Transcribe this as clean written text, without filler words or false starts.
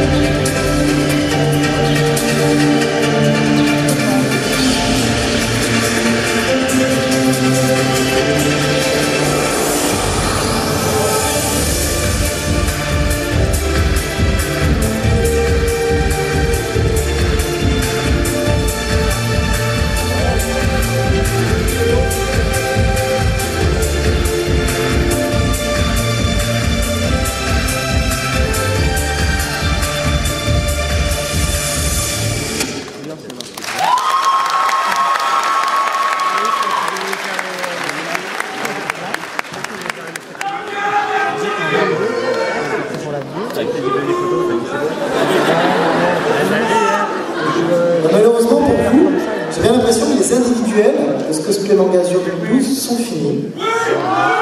Malheureusement pour vous, j'ai bien l'impression que les individuels de ce cosplay Mang'Azur 12 sont finis.